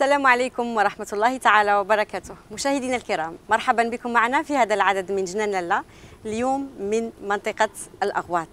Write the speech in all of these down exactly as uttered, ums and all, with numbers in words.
السلام عليكم ورحمة الله تعالى وبركاته. مشاهدينا الكرام، مرحبا بكم معنا في هذا العدد من جنان لالا، اليوم من منطقة الأغواط.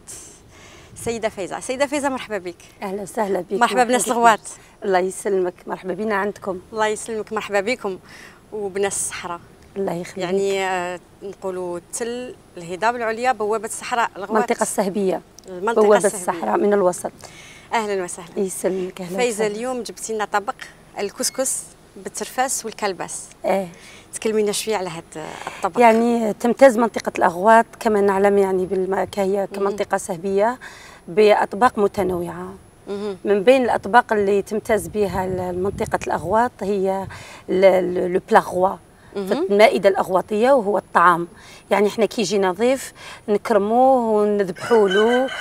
سيدة فايزة، سيدة فايزة مرحبا بك. أهلا وسهلا بك. مرحبا بناس الغواط. الله يسلمك، مرحبا بنا عندكم. الله يسلمك، مرحبا بكم وبناس الصحراء. الله يخليك. يعني آه نقولوا تل الهضاب العليا بوابة الصحراء الغواط. المنطقة السهبية. المنطقة بوابة السهبية. الصحراء من الوسط. أهلا وسهلا. يسلمك. أهلا فايزة، وسهلا. اليوم جبتي لنا طبق الكسكس بالترفاس والكلباس. ايه تكلمينا شويه على هذا الطبق. يعني تمتاز منطقة الأغواط كما نعلم يعني بالم... هي كمنطقة سهبية بأطباق متنوعة. من بين الأطباق اللي تمتاز بها منطقة الأغواط هي لو بلاغوا في المائدة الأغواطية، وهو الطعام. يعني احنا كي يجينا ضيف نكرموه ونذبحوا له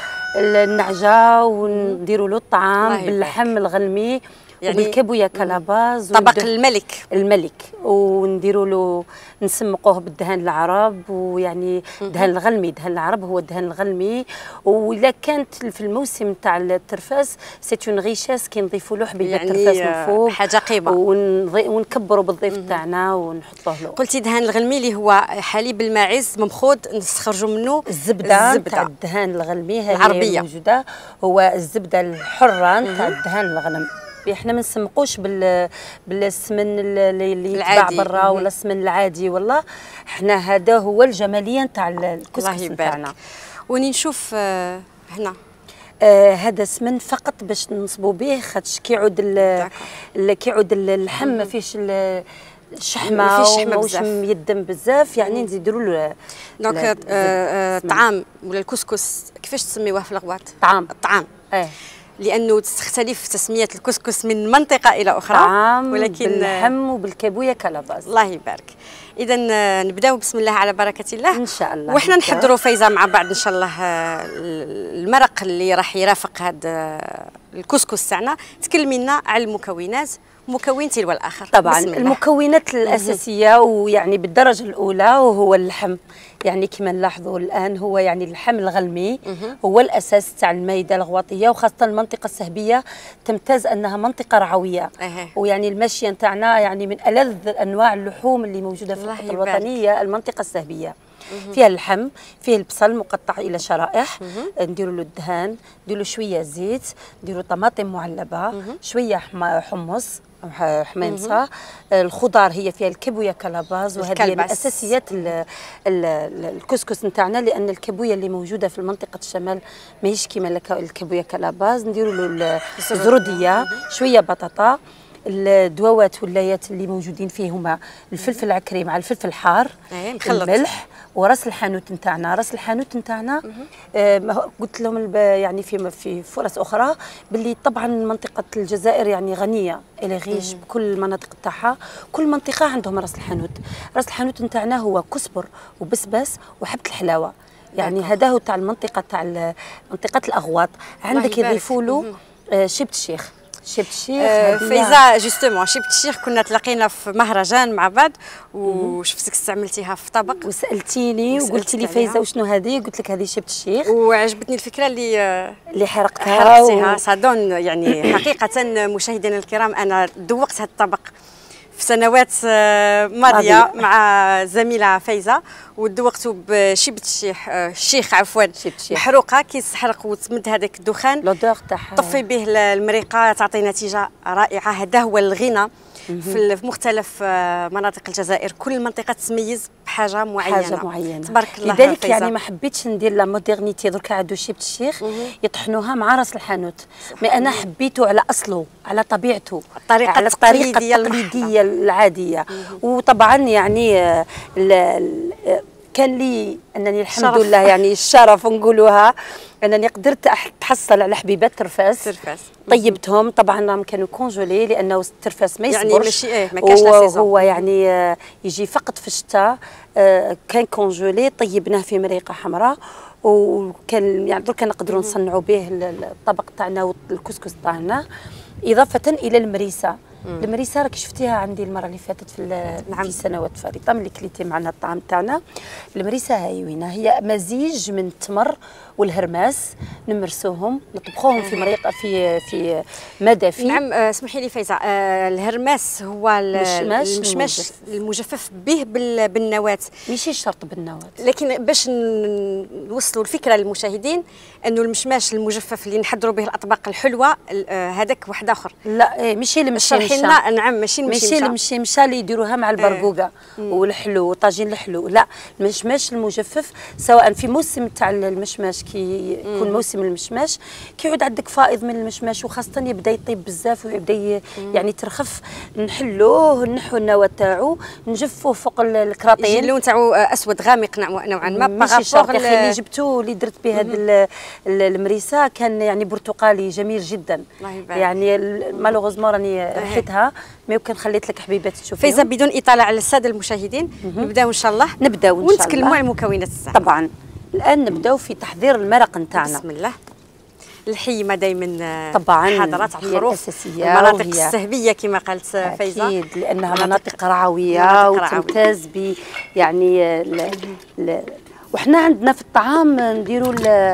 النعجة ونديروا له الطعام باللحم الغلمي، يعني وبالكابويا كلاباز، طبق الملك الملك ونديروا له نسمقوه بالدهان العرب، ويعني دهان الغلمي. دهان العرب هو الدهان الغلمي. وإلا كانت في الموسم تاع الترفاس سيت اون غيشاس كي نضيفوا له حبيبه يعني الترفاس من فوق، حاجه قيمه، ونكبروا بالضيف تاعنا ونحطوه له. قلتي دهان الغلمي اللي هو حليب الماعز ممخوض نستخرجوا منه الزبده تاع الدهان الغلمي هذه العربيه موجوده، هو الزبده الحره تاع الدهان الغنم. احنا ما نسمقوش بال بالسمن اللي يتباع برا ولا السمن العادي، والله احنا هذا هو الجماليه نتاع الكسكس نتاعنا. وني نشوف آه هنا آه هذا سمن فقط باش نصبوا به، خاطش كيعود كيعود اللحم ما فيهش الشحمه، ما فيش شحمه بزاف، يدم بزاف، يعني نزيدوا له. دونك الطعام ولا الكسكس كيفاش تسميوه في الغواط؟ طعام. الطعام اه لانه تختلف تسميه الكسكس من منطقه الى اخرى، طعام ولكن باللحم وبالكابويا كلاباز. الله يبارك. اذا نبداو بسم الله على بركه الله ان شاء الله، وحنا نحضروا فايزه مع بعض ان شاء الله المرق اللي راح يرافق هذا الكسكس تاعنا. تكلمي لنا على المكونات، مكون تلو الاخر. طبعا المكونات الاساسيه ويعني بالدرجه الاولى وهو اللحم. يعني كما نلاحظوا الان هو يعني اللحم الغلمي هو الاساس تاع المائده الغواطيه، وخاصه المنطقه السهبيه تمتاز انها منطقه رعويه. أه. ويعني الماشيه نتاعنا يعني من الذ انواع اللحوم اللي موجوده في الخطه الوطنيه المنطقه السهبيه. فيها اللحم، فيه البصل مقطع الى شرائح، نديروا له الدهان، نديروا له شويه زيت، نديروا طماطم معلبه، شويه حمص حميمصه. الخضار هي فيها الكابويا كلاباز، وهذه من اساسيات الكسكس نتاعنا، لان الكابويا اللي موجوده في منطقه الشمال ماهيش كيما الكابويا كلاباز. نديروا له الزروديه، شويه بطاطا، الدواوات واللايات اللي موجودين فيه هما الفلفل العكري مع الفلفل الحار، الملح، وراس الحانوت نتاعنا. راس الحانوت نتاعنا آه قلت لهم يعني في في فرص اخرى باللي طبعا منطقه الجزائر يعني غنيه الى غيش بكل المناطق تاعها، كل منطقه عندهم راس الحانوت. راس الحانوت نتاعنا هو كزبر وبسباس وحبه الحلاوه، يعني هذا هو تاع المنطقه تاع منطقه الاغواط. عندك يضيفوا له آه شبت الشيخ. شبت الشيخ آه فايزه جوستومون شبت الشيخ كنا تلاقينا في مهرجان مع بعض وشفتك استعملتيها في طبق وسالتيني وقلتي لي فايزه وشنو هذه، قلت لك هذه شبت الشيخ، وعجبتني الفكره اللي اللي حرقتها حرقتيها و... صادون. يعني حقيقه مشاهدينا الكرام انا ذوقت هذا الطبق في سنوات ماضيه مع زميله فايزه، وذوقته بشبت الشيخ الشيخ عفوا محروقه كيسحرق وتمد هذاك الدخان لودور تاعها، طفي به المريقه تعطي نتيجه رائعه. هذا هو الغنى في مختلف مناطق الجزائر، كل منطقه تتميز بحاجه معينه حاجه معينه تبارك الله. لذلك يعني ما حبيتش ندير لا مودرنيتي دركا عندو شبت الشيخ يطحنوها مع راس الحانوت، مي انا حبيته على اصله، على طبيعته، الطريقه على الطريقه التقليديه العاديه. وطبعا يعني كان لي انني الحمد شرف. لله يعني الشرف نقولوها انني قدرت احصل على حبيبات ترفاس. ترفاس طيبتهم طبعا راهم كانوا كونجولي لانه الترفاس ما يصبرش، يعني ماشي ايه ما كاش لا سيزون، هو يعني يجي فقط في الشتاء. كان كونجولي، طيبناه في مريقه حمراء، وكان يعني درك نقدروا نصنعوا به الطبق تاعنا والكسكس تاعنا، اضافه الى المريسه. المريسه راك شفتيها عندي المره اللي فاتت في نعم في سنوات فارطه ملي كليتي معنا الطعام تاعنا. المريسه هاي وينه، هي مزيج من التمر والهرماس نمرسوهم نطبخوهم في مريقه في في مدافي. نعم اسمحي لي فايزه، آه الهرماس هو المشماش المشماش المجفف, المجفف به بالنواه، ماشي شرط بالنواه، لكن باش نوصلوا الفكره للمشاهدين انه المشماش المجفف اللي نحضروا به الاطباق الحلوه هذاك واحد اخر. لا إيه ماشي المشمشه، لنا نعم ماشي المشمشه، ماشي المشمشه اللي يديروها مع البرقوقه إيه. والحلو وطاجين الحلو، لا المشماش المجفف سواء في موسم تاع المشماش كي يكون موسم المشماش كيعود عندك فائض من المشماش وخاصه يبدا يطيب بزاف ويبدا يعني ترخف، نحلوه نحو النواه تاعو نجفوه فوق الكراطين، يجي اللون تاعو اسود غامق نوعا ما. ماشي شرط اللي جبتو اللي درت به هذه المريسه كان يعني برتقالي جميل جدا يعني مالوغوزمون راني حيتها ما يمكن خليت لك حبيباتي تشوفيهم. فايزه بدون اطاله على الساده المشاهدين نبداو ان شاء الله، نبداو ان شاء الله ونتكلموا على المكونات الساعه. طبعا الان نبداو في تحضير المرق نتاعنا. بسم الله. الحيمه دائما طبعا حاضره تاع الخروف، الاساسيه المناطق السهبيه كما قالت فايزه، اكيد لانها مناطق, مناطق رعويه وتمتاز ب يعني ل... ل... وحنا عندنا في الطعام نديروا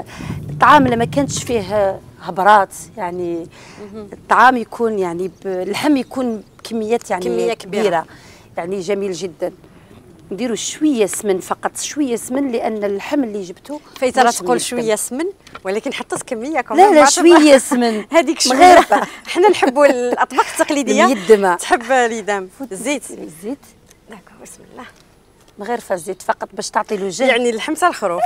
الطعام اللي ما كانش فيه هبرات، يعني الطعام يكون يعني اللحم يكون بكميات يعني كمية كبيرة. كبيره يعني جميل جدا. نديروا شويه سمن فقط، شويه سمن لان اللحم اللي جبته فايزه راه تقول شويه سمن ولكن حطت كميه كمان. لا لا شويه سمن هذيك شويه. حنا نحبوا الاطباق التقليديه اليدمه تحب اليدام الزيت الزيت داكور. بسم الله. مغرفه الزيت فقط باش تعطي له جو، يعني اللحم تاع الخروف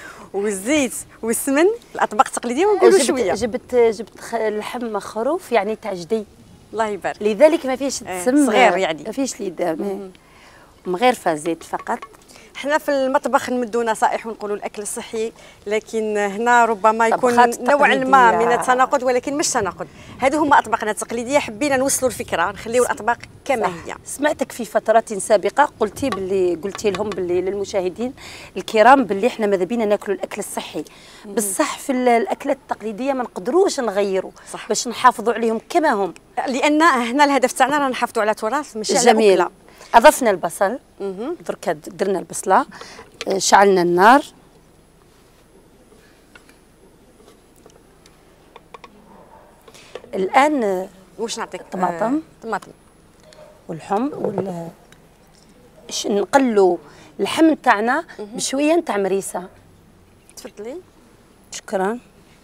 والزيت والسمن الاطباق التقليديه ونقولوا شويه. جبت جبت لحم خروف يعني تاع جدي الله يبارك، لذلك ما فيهش السم صغير يعني ما فيهش اليدام، مغرفه زيت فقط. حنا في المطبخ نمدوا نصائح ونقولوا الاكل الصحي، لكن هنا ربما يكون نوعا ما من التناقض، ولكن مش تناقض. هذو هما اطباقنا التقليديه، حبينا نوصلوا الفكره نخليو الاطباق كما هي. سمعتك في فترات سابقه قلتي باللي قلتي لهم باللي للمشاهدين الكرام باللي احنا ماذا بينا ناكلوا الاكل الصحي، بصح في الاكلات التقليديه ما نقدروش نغيروا باش نحافظوا عليهم كما هم، لان هنا الهدف تاعنا راه نحافظوا على تراث ماشي على أكلة. اضفنا البصل، درك درنا البصله، شعلنا النار، الان واش نعطيك؟ طماطم طماطم والحم وال نقلوا اللحم تاعنا بشويه نتاع مريسه. تفضلي. شكرا.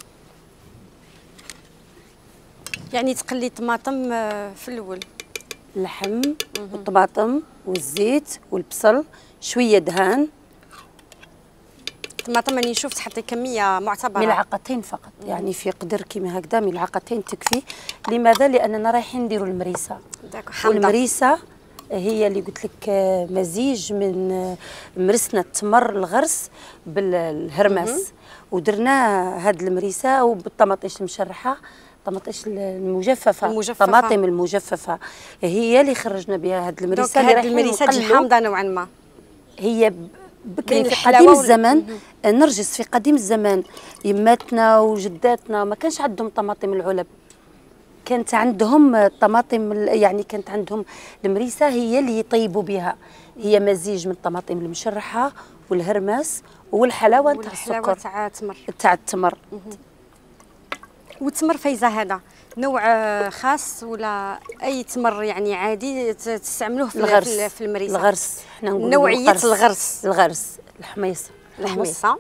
يعني تقلي الطماطم في الاول، اللحم والطماطم والزيت والبصل شويه دهان. الطماطم راني شفت حطي كميه معتبره، ملعقتين فقط، يعني في قدر كيما هكذا ملعقتين تكفي. لماذا؟ لاننا رايحين نديروا المريسه، والمريسه هي اللي قلت لك مزيج من مرسنا التمر الغرس بالهرمس، ودرنا هاد المريسه وبالطماطيش المشرحه، طماطيش المجففه، المجففه الطماطم المجففه هي اللي خرجنا بها هاد المريسه. اللي رايحين المريسه تجي حامضه نوعا ما، هي بكري في قديم الزمن نرجس في قديم الزمان يماتنا وجداتنا ما كانش عندهم طماطم العلب، كانت عندهم طماطم يعني كانت عندهم المريسه هي اللي يطيبوا بها، هي مزيج من الطماطم المشرحه والهرمس والحلاوه تاع السكر تاع التمر تاع التمر. والتمر فايزه هذا نوع خاص ولا اي تمر يعني عادي تستعملوه في الغرس. في المريسه؟ الغرس احنا نقولوا نوعيه الغرس. الغرس الغرس الحميصه الحميصه.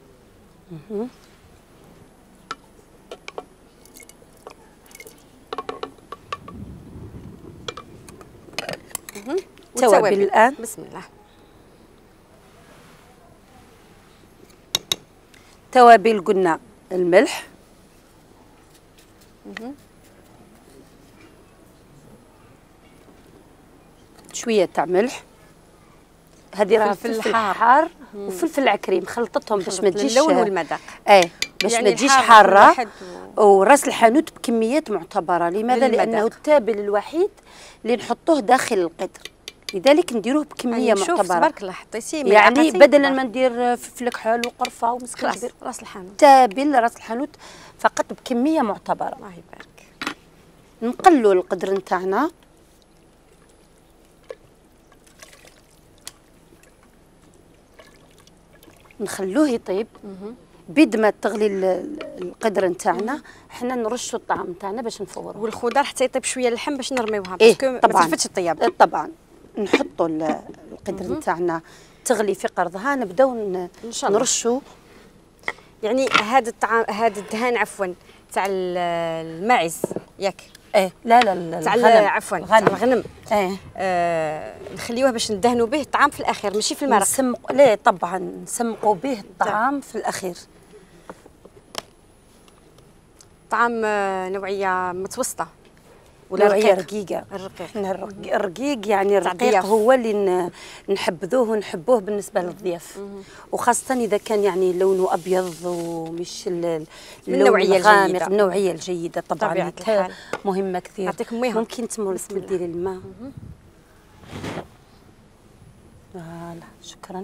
توابل الان. بسم الله. توابل قلنا الملح، شويه تاع ملح، هذه راه فلفل حار وفلفل عكريم خلطتهم باش ما تجيش اللون والمذاق، اه باش يعني ما تجيش حاره، وراس الحانوت بكميات معتبره. لماذا؟ لانه التابل الوحيد اللي نحطوه داخل القدر، لذلك نديروه بكميه معتبره. تبارك الله حطيتي يعني بدلا ما ندير فلفل كحل وقرفه ومسكين كبير، راس الحانوت تابل راس الحانوت فقط بكميه معتبره. الله يبارك. نقلوا القدر نتاعنا، نخلوه يطيب بيد ما تغلي القدر نتاعنا حنا نرشوا الطعام نتاعنا باش نفوروه، والخضر حتى يطيب شويه اللحم باش نرميوها إيه باسكو ما تلفتش الطياب. إيه طبعا نحطوا القدر نتاعنا تغلي في قرضها، نبداو نرشوا. يعني هذا الطعام هذا الدهان عفوا تاع الماعز ياك؟ ايه لا لا تاع الغنم عفوا تاع الغنم. ايه آه نخليوه باش ندهنوا به الطعام في الاخير ماشي في المرق. نسمق لا طبعا نسمقوا به الطعام في الاخير. طعام نوعيه متوسطه ولا نوعيه رقيقه؟ الرقيق. احنا الرقيق, الرقيق يعني الرقيق هو اللي نحبذوه ونحبوه بالنسبه للضياف، وخاصه اذا كان يعني لونه ابيض ومش اللون النوعيه الجيده، النوعيه الجيده طبعا مهمه كثير. يعطيك ممكن تمدي لي الماء. فوالا شكرا.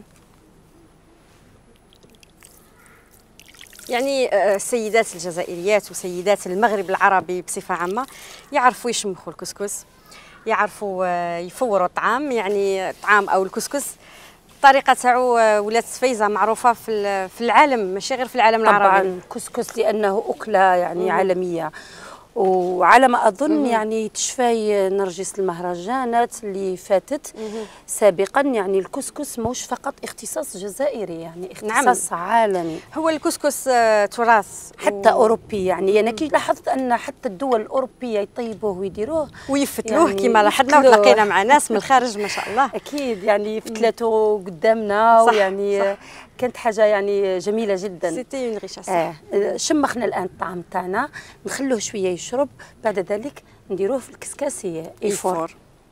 يعني السيدات الجزائريات وسيدات المغرب العربي بصفة عامة يعرفوا يشمخوا الكسكس، يعرفوا يفوروا الطعام. يعني الطعام أو الكسكس الطريقة تاعو ولات فايزة معروفة في في العالم، ماشي غير في العالم العربي. طبعا الكسكس لأنه أكلة يعني مم. عالمية، وعلى ما اظن مم. يعني تشفاي نرجس المهرجانات اللي فاتت مم. سابقا، يعني الكسكس موش فقط اختصاص جزائري، يعني اختصاص نعم. عالمي. هو الكسكس تراث حتى و... اوروبي. يعني انا كي لاحظت ان حتى الدول الاوروبيه يطيبوه ويديروه ويفتلوه يعني كما لاحظنا وتلاقينا مع ناس من الخارج ما شاء الله. اكيد يعني فتلاتو قدامنا ويعني صح. كانت حاجه يعني جميله جدا. سيتي اون ريشاس. آه. شمخنا الان الطعام تاعنا، نخلوه شويه يشرب، بعد ذلك نديروه في الكسكاسيه ايفور.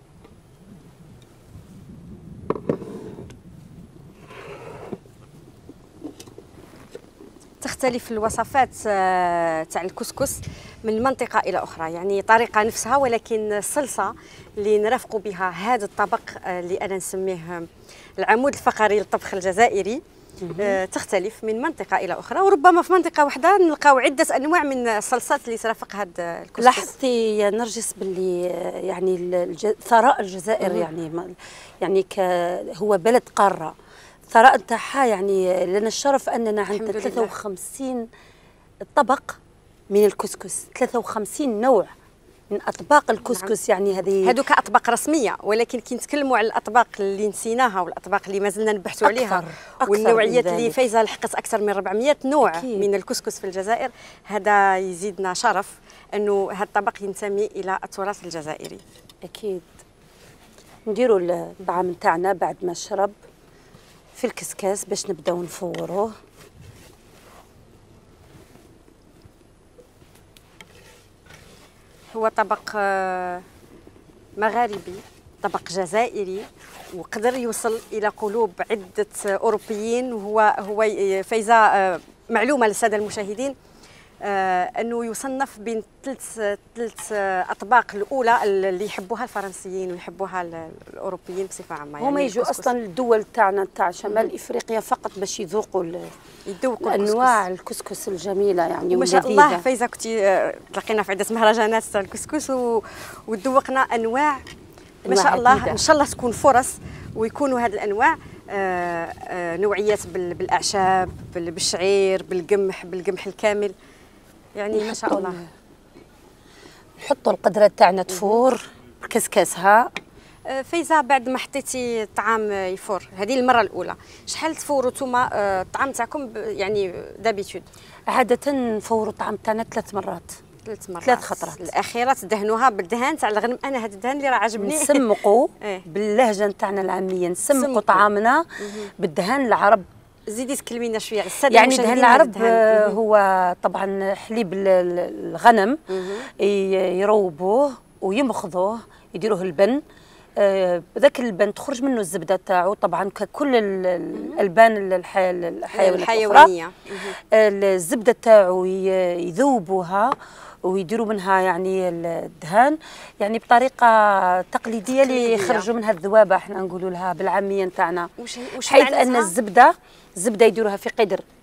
تختلف الوصفات تاع الكسكس من منطقه الى اخرى، يعني طريقه نفسها، ولكن الصلصه اللي نرافقوا بها هذا الطبق اللي انا نسميه العمود الفقري للطبخ الجزائري تختلف من منطقة إلى أخرى، وربما في منطقة واحدة نلقاو عدة أنواع من الصلصات اللي ترافق هذا الكسكس. لاحظتي يا نرجس باللي يعني الج... ثراء الجزائر مم. يعني يعني ك هو بلد قارة، الثراء نتاعها يعني لنا الشرف أننا عندنا ثلاثة وخمسين طبق من الكسكس، ثلاثة وخمسين نوع من اطباق الكسكس. نعم. يعني هذه هذوك اطباق رسميه، ولكن كي نتكلموا على الاطباق اللي نسيناها والاطباق اللي مازلنا نبحثوا عليها أكثر والنوعيات اللي فايزه لحقت اكثر من أربعمائة نوع أكيد. من الكسكس في الجزائر، هذا يزيدنا شرف انه هذا الطبق ينتمي الى التراث الجزائري. اكيد. نديروا الطعام نتاعنا بعد ما شرب في الكسكاس باش نبداو نفوروه. هو طبق مغاربي، طبق جزائري، وقدر يوصل الى قلوب عده اوروبيين. وهو هو فايزه معلومه للساده المشاهدين انه يصنف بين ثلاث ثلاث اطباق الاولى اللي يحبوها الفرنسيين ويحبوها الاوروبيين بصفه عامه. هما يعني يجوا اصلا الدول تاعنا تاع شمال افريقيا فقط باش يذوقوا يذوقوا انواع الكسكس الجميله يعني ما شاء الله. فايزه كنتي تلاقينا في عده مهرجانات تاع الكسكس وذوقنا انواع ما شاء الله عديدة. ان شاء الله تكون فرص ويكونوا هذه الانواع آآ آآ نوعيات بالاعشاب، بالشعير، بالقمح، بالقمح الكامل، يعني ما شاء الله. نحطوا القدره تاعنا تفور كسكاسها. فايزه بعد ما حطيتي الطعام يفور هذه المره الاولى، شحال تفوروا نتوما الطعام تاعكم يعني دابيتود؟ عاده نفوروا الطعام تاعنا ثلاث مرات. ثلاث مرات ثلاث خطرات. الاخيره تدهنوها بالدهان تاع الغنم. انا هذا الدهان اللي راه عاجبني. نسمقوا إيه؟ باللهجه نتاعنا العاميه نسمقوا طعامنا بالدهان العرب. زيدي تكلمينا شويه على الساده يعني دهان العرب هو طبعا حليب الغنم يروبوه ويمخضوه يديروه البن، ذاك البن تخرج منه الزبده تاعو طبعا ككل الالبان الحيوانيه. الزبده تاعو يذوبوها ويديروا منها يعني الدهان يعني بطريقه تقليديه اللي يخرجوا منها الذوابه، احنا نقولوا لها بالعاميه نتاعنا، حيث ان الزبده الزبده يديروها في قدر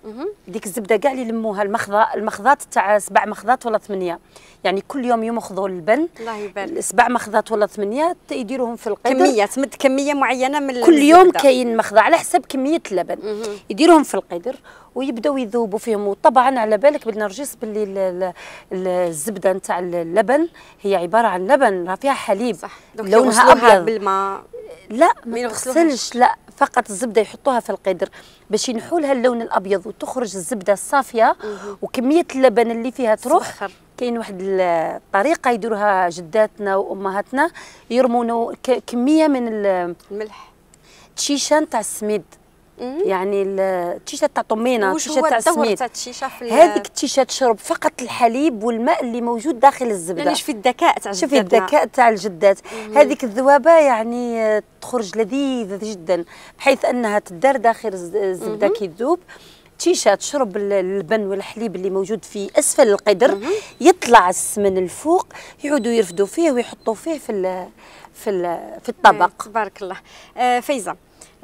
ديك الزبده كاع اللي لموها المخضه المخضات تاع سبع مخضات ولا ثمانيه، يعني كل يوم يمخضوا اللبن. الله يبارك. سبع مخضات ولا ثمانيه يديروهم في القدر. كميه تمد كميه معينه من كل يوم كاين مخضه على حسب كميه اللبن. يديروهم في القدر ويبداو يذوبوا فيهم. وطبعا على بالك بالنرجس باللي الزبده نتاع اللبن هي عباره عن لبن راه فيها حليب. صح. لونها ابيض بالماء. لا ما يغسلش، لا فقط الزبده يحطوها في القدر باش ينحوا لها اللون الابيض وتخرج الزبده الصافيه وكميه اللبن اللي فيها تروح. كاين واحد الطريقه يديروها جداتنا وامهاتنا، يرموا كميه من الملح تشيشه تاع السميد، يعني التيشه تاع طمينه، التيشه تاع السميد. هذيك التيشه تشرب فقط الحليب والماء اللي موجود داخل الزبده. يعني شوفي الذكاء تاع شوفي الذكاء تاع الجدات. هذيك الذوابه يعني تخرج لذيذه جدا بحيث انها تدار داخل الزبده كي تذوب. تيشه تشرب اللبن والحليب اللي موجود في اسفل القدر، يطلع السمن الفوق، يعودوا يرفدوا فيه ويحطوا فيه في ال في ال في الطبق. تبارك الله. آه فايزه،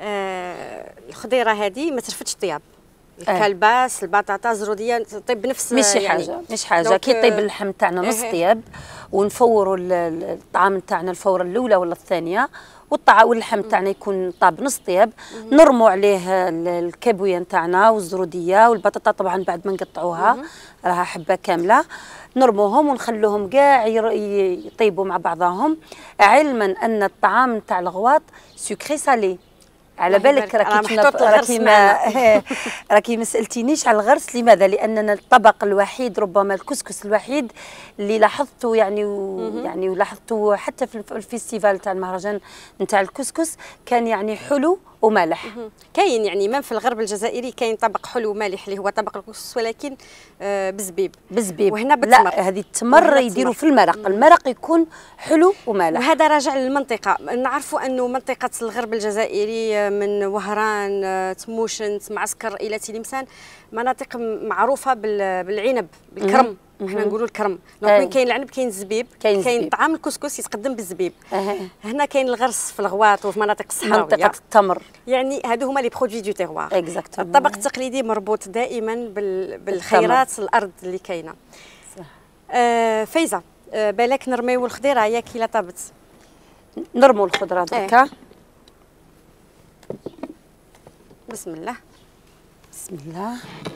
آه الخضيره هذه ما ترفدش طياب. الكلباس، البطاطا، الزروديه طيب بنفس مش يعني حاجه مش حاجه كي طيب اللحم تاعنا نص طياب ونفوروا الطعام تاعنا الفوره الاولى ولا الثانيه، والطعام واللحم تاعنا يكون طاب نص طياب، نرموا عليه الكابويه تاعنا والزروديه والبطاطا طبعا بعد ما نقطعوها راها حبه كامله، نرموهم ونخلوهم كاع يطيبوا مع بعضهم، علما ان الطعام تاع الغواط سكري سالي. على بالك راكي راكي ما راكي ما سالتينيش على الغرس. لماذا؟ لاننا الطبق الوحيد ربما الكسكس الوحيد اللي لاحظته يعني يعني ولاحظته حتى في الفيستيفال تاع المهرجان نتاع الكسكس كان يعني حلو ومالح. كاين يعني ما في الغرب الجزائري كاين طبق حلو ومالح اللي هو طبق الكسكس، ولكن آه بزبيب بزبيب وهنا بالتمر. لا هذه التمر يديروا في المرق. مم. المرق يكون حلو ومالح. وهذا راجع للمنطقه. نعرفوا انه منطقه الغرب الجزائري من وهران، تموشنت، معسكر الى تلمسان مناطق معروفه بالعنب بالكرم. احنا نقولوا الكرم. دونك وين كاين العنب كاين الزبيب، كاين, كاين طعام الكسكس يتقدم بالزبيب. أه. هنا كاين الغرس في الغواط وفي مناطق الصحراويه، منطقه التمر. يعني هادو هما لي برودوي دو تيغوار. اكزاكتومون. الطبق التقليدي مربوط دائما بال... بالخيرات الارض اللي كاينه. صح. آه فايزه، آه بالك نرميو الخضيره ياك الا طابت؟ نرموا الخضره دركا. أه. بسم الله بسم الله.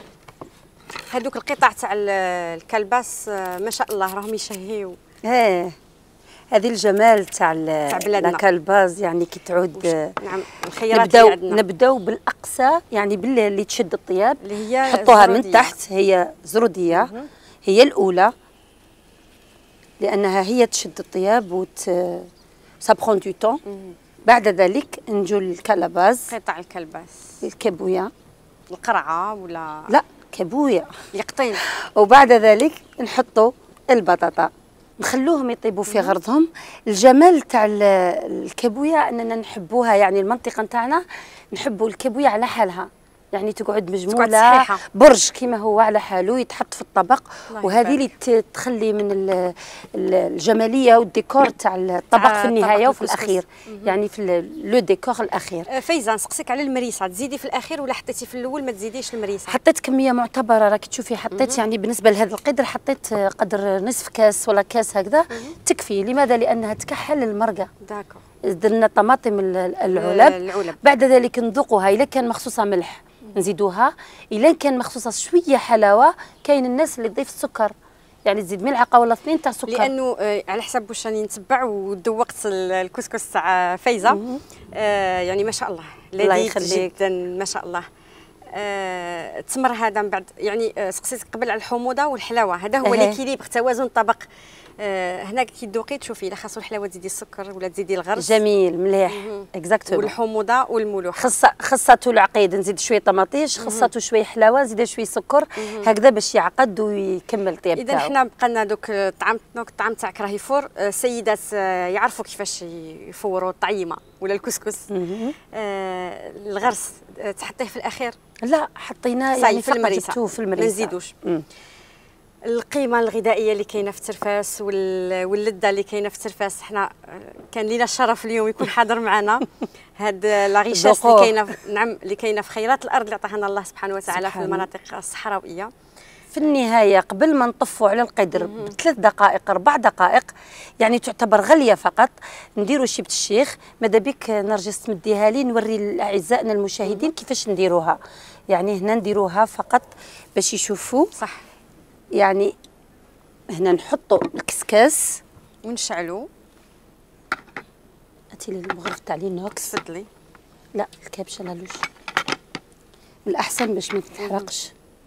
هذوك القطع تاع الكلباس ما شاء الله راهم يشهيو. ايه هذه الجمال تاع الكلباز يعني كي تعود. نعم الخيرات اللي عندنا. نبداو بالاقصى يعني باللي اللي تشد الطياب اللي هي نحطوها من تحت، هي زروديه. مم. هي الاولى لانها هي تشد الطياب وت سا برون دو طون. بعد ذلك نجو الكلباز، قطع الكلباس، الكابويه، القرعه ولا لا كابويه يقطين. وبعد ذلك نحطوا البطاطا نخلوهم يطيبوا في غرضهم. الجمال تاع الكابويه اننا نحبوها، يعني المنطقه نتاعنا نحبوا الكابويه على حالها، يعني تقعد مجموله برج كما هو على حاله يتحط في الطبق، وهذه اللي تخلي من الجماليه والديكور تاع الطبق في النهايه وفي الاخير. يعني في لو ديكور الاخير. فايزه نسقسيك على المريسه، تزيدي في الاخير ولا حطيتي في الاول ما تزيديش المريسه؟ حطيت كميه معتبره راكي تشوفي، حطيت يعني بالنسبه لهذا القدر حطيت قدر نصف كاس ولا كاس هكذا تكفي. لماذا؟ لانها تكحل المرقه. داكور. درنا طماطم العلب. العلب بعد ذلك نذوقوها، الا كان مخصوصه ملح نزيدوها، الا كان مخصوصه شويه حلاوه كاين الناس اللي تضيف السكر، يعني تزيد ملعقه ولا اثنين تاع سكر. لانه آه على حسب واش راني نتبع وذوقت الكسكس تاع فايزه. آه يعني ما شاء الله لذيذ جدا ما شاء الله. آه التمر هذا من بعد يعني آه سقسيتك قبل على الحموضه والحلاوه، هذا هو ليكيليبر توازن الطبق. آه هنا كي تذوقي تشوفي الا خاصو الحلاوه تزيدي السكر ولا تزيدي الغرس. جميل مليح اكزاكتومون. والحموضه والملوحه خص خصاتو العقيد نزيد شويه طماطيش، خصاتو شويه حلاوه نزيد شويه سكر هكذا باش يعقد ويكمل الطياب تاعو. اذا حنا بقى دوك الطعام دوك الطعام تاعك راه يفور. السيدات آه يعرفوا كيفاش يفوروا الطعيمه ولا الكسكس. آه الغرس تحطيه في الاخير؟ لا حطيناه يعني في المريسه في المريسه ما نزيدوش. القيمه الغذائيه اللي كاينه في الترفاس واللذه اللي كاينه في الترفاس. حنا كان لينا الشرف اليوم يكون حاضر معنا هاد لا ريشاس اللي كاينه، نعم، اللي كاينه في خيرات الارض اللي عطاها لنا الله سبحانه وتعالى في المناطق الصحراويه. في النهايه قبل ما نطفوا على القدر بثلاث دقائق اربع دقائق يعني تعتبر غاليه فقط، نديروا شيبه الشيخ. ماذا بك نرجس تمديها لي نوري اعزائنا المشاهدين كيفاش نديروها. يعني هنا نديروها فقط باش يشوفوا صح. يعني هنا نحطوا الكسكاس ونشعلوا. هاتي لي المغرف تاع لينوكس. تفضلي. لا الكابشه لالوش الاحسن باش ما تتحرقش.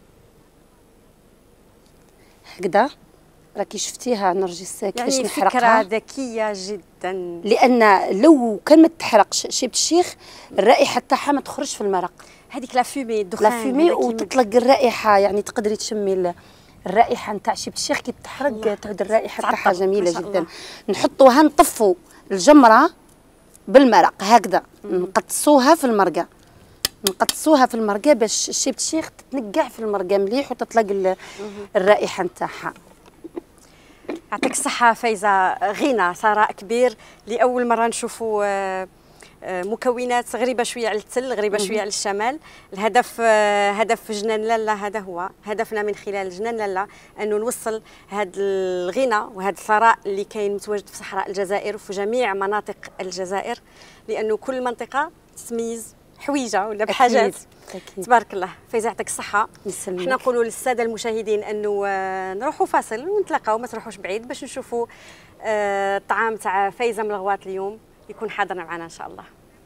هكذا راكي شفتيها نرجس كيفاش يعني نحرقها. يعني فكره ذكيه جدا، لان لو كان ما تحرقش شيبه الشيخ الرائحه تاعها ما تخرجش في المرق. هذيك لا فومي الدخان لا فومي وتطلق الرائحه، يعني تقدري تشمي الرائحه نتاع شيبه الشيخ كي تحرق تعود الرائحه تاعها جميله جدا. نحطوها نطفوا الجمره بالمرق هكذا، نقطصوها في المرقه نقطصوها في المرقه باش شيبه الشيخ تتنقع في المرقه مليح وتطلق الرائحه نتاعها. يعطيك الصحه فايزه، غنى ثراء كبير. لاول مره نشوفوا مكونات غريبه شويه على التل، غريبه شويه على الشمال. الهدف هدف جنان لالا، هذا هو هدفنا من خلال جنان لالا، انه نوصل هذا الغنى وهذا الثراء اللي كاين متواجد في صحراء الجزائر وفي جميع مناطق الجزائر، لانه كل منطقه تتميز حويجه ولا بحاجات. أكيد. تبارك الله. فايزه يعطيك الصحه. حنا نقولوا للساده المشاهدين انه نروحوا فاصل ونتلاقاو، ما تروحوش بعيد باش نشوفوا الطعام تاع فايزه من الغوات اليوم يكون حاضرنا معنا ان شاء الله.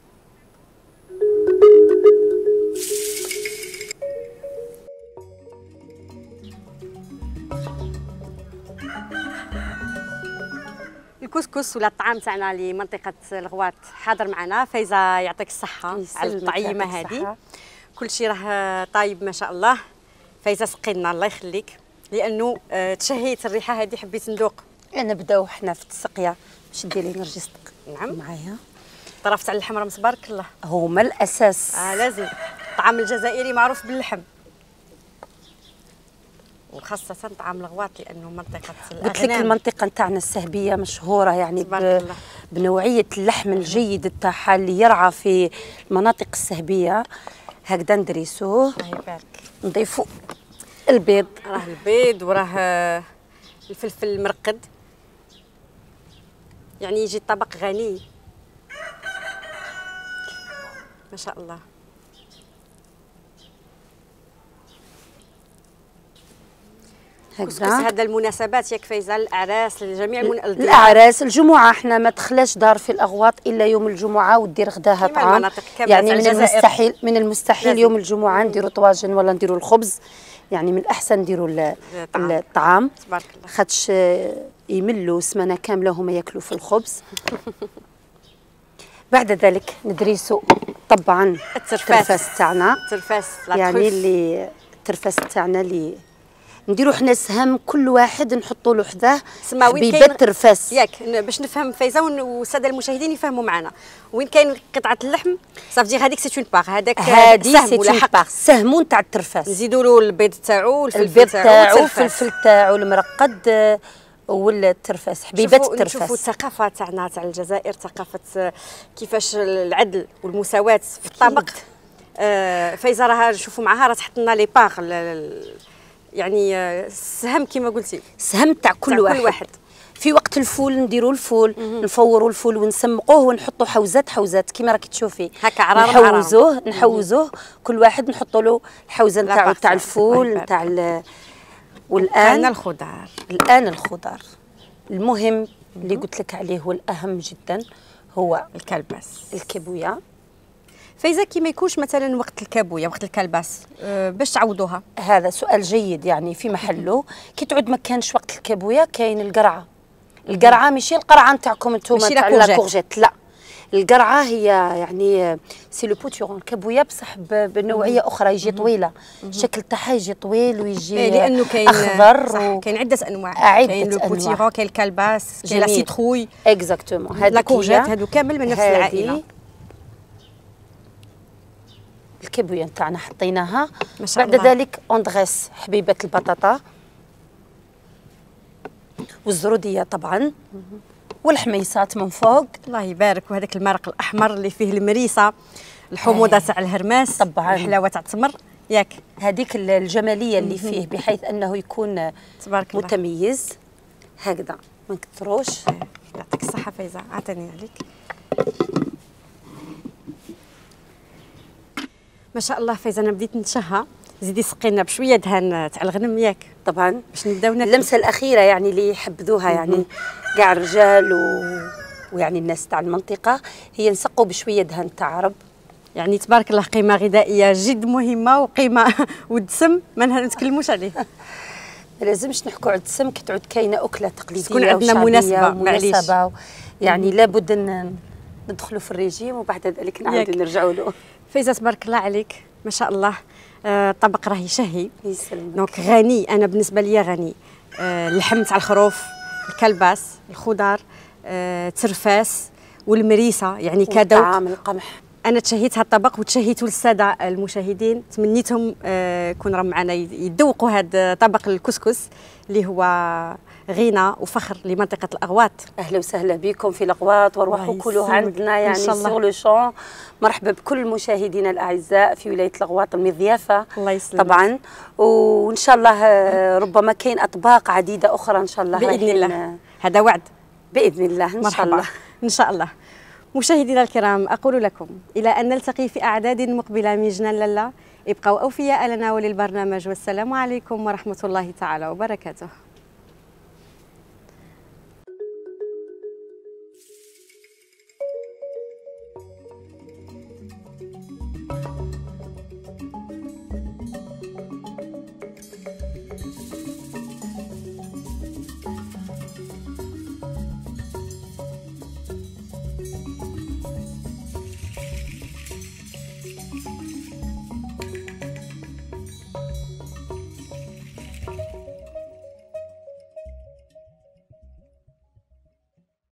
الكسكس ولا الطعام تاعنا لمنطقه الغوات حاضر معنا. فايزه يعطيك الصحه على الطعيمه هذه، كل شيء راه طايب ما شاء الله. فايزه سقينا الله يخليك، لانه تشهيت الريحه هذه حبيت ندوق. نبداو حنا في السقيه باش ديري نرجي صدق. نعم معايا طرفت على اللحم تبارك الله، هما الاساس. اه لازم. الطعام الجزائري معروف باللحم، وخاصة طعام الغواط لأنه منطقة الأغنام. قلت لك المنطقة نتاعنا السهبية مشهورة يعني بنوعية اللحم الجيد تاعها اللي يرعى في المناطق السهبية. هكذا ندرسوه. الله يبارك. نضيفوا البيض، راه البيض وراه الفلفل المرقد، يعني يجي الطبق غني ما شاء الله. كسكس هذا المناسبات ياك فايزه، الاعراس لجميع المن... الاعراس الجمعه. احنا ما تخلاش دار في الاغواط الا يوم الجمعه ودير غداها طعام، يعني من المستحيل من المستحيل لازم. يوم الجمعه نديروا طواجن ولا نديروا الخبز، يعني من الاحسن نديروا الطعام تبارك الله، خاطش يملوا سمانه كامله هما ياكلوا في الخبز. بعد ذلك ندرسوا طبعا الترفاس تاعنا، الترفاس يعني اللي الترفاس تاعنا اللي نديروا حنا سهم كل واحد نحطوا له حذاه حبيبه الترفاس ياك، باش نفهم فايزه والساده المشاهدين يفهموا معنا. وين كاين قطعه اللحم صافي هذيك سي اون باغ، هذاك سهم ولا حق سهمون تاعو الترفاس. نزيدوا له البيض تاعو، الفلفل تاعو، الفلفل تاعو المرقد والترفاس حبيبه الترفاس. نشوفوا الثقافه تاعنا تاع الجزائر، ثقافه كيفاش العدل والمساواه في الطبق. آه فايزه راه نشوفوا معها راه تحط لنا لي باغ، يعني السهم كما قلتي، السهم تاع كل, كل واحد. واحد في وقت الفول نديروا الفول، نفوروا الفول ونسمقوه ونحطوا حوزات حوزات كما راكي تشوفي هكا عرار نحوزوه نحوزوه كل واحد نحطوا له الحوزه نتاعو تاع الفول نتاع. والان الخضار، الان الخضار المهم اللي قلت لك عليه هو الاهم جدا هو الكلباس، الكابويا. فايزه كي ما يكونش مثلا وقت الكابويا وقت الكلباس أه باش تعوضوها؟ هذا سؤال جيد يعني في محله. كي تعود ما كانش وقت الكابويا كاين القرعه. القرعه ماشي القرعه نتاعكم انتوما تاع لا كورجيت، لا القرعه هي يعني سي لو بوتيرون الكابويا بصح بنوعيه اخرى يجي طويله، الشكل تاعها يجي طويل ويجي إيه لانه كاين اخضر و... كاين عده انواع، كاين لو بوتيرون، كاين الكلباس، كاين لا سيتروي اكزاكتومون. هذه لا كورجيت هادو كامل من نفس العائله. الكابويا نتاعنا حطيناها، بعد ذلك اندغيس حبيبه البطاطا والزروديه طبعا والحميصات من فوق. الله يبارك. وهذاك المرق الاحمر اللي فيه المريسه، الحموضه تاع الهرماس، طبعا الحلاوه تاع التمر، ياك هذيك الجماليه اللي فيه بحيث انه يكون تبارك الله متميز. هكذا ما نكثروش. يعطيك الصحه فايزه، عطيني عليك. ما شاء الله فايزه، انا بديت نتشهى. زيدي سقينا بشويه دهان تاع الغنم، ياك طبعا باش نبداو ناكل. اللمسه الاخيره يعني اللي يحبذوها يعني كاع الرجال و... ويعني الناس تاع المنطقه، هي نسقوا بشويه دهان تاع عرب. يعني تبارك الله قيمه غذائيه جد مهمه، وقيمه والدسم ما نتكلموش عليه. ما لازمش نحكوا على الدسم كي تعود كاينه اكله تقليديه تكون عندنا مناسبه، مناسبه يعني لابد ان ندخلوا في الريجيم وبعد ذلك نعاودوا نرجعوا له. فايزه تبارك الله عليك ما شاء الله. آه طبق راه يشهي، يسلمك. دونك غني، انا بالنسبه لي غني. آه اللحم تاع الخروف، الكلباس، الخضار، آه ترفاس والمريسه، يعني كذوق. طعام القمح. انا تشهيت هذا الطبق وتشهيته للساده المشاهدين، تمنيتهم آه يكون راهم معنا يذوقوا هذا طبق الكسكس اللي هو غنى وفخر لمنطقه الاغواط. اهلا وسهلا بكم في الاغواط، وروحوا كلوا عندنا يعني سور لو شون. مرحبا بكل مشاهدينا الاعزاء في ولايه الاغواط المضيافه. الله يسلمك. طبعا وان شاء الله ربما كاين اطباق عديده اخرى ان شاء الله باذن الله، هذا وعد باذن الله ان شاء الله. ان شاء الله. مشاهدينا الكرام، اقول لكم الى ان نلتقي في اعداد مقبله من جنان لالا. ابقوا اوفياء لنا وللبرنامج، والسلام عليكم ورحمه الله تعالى وبركاته.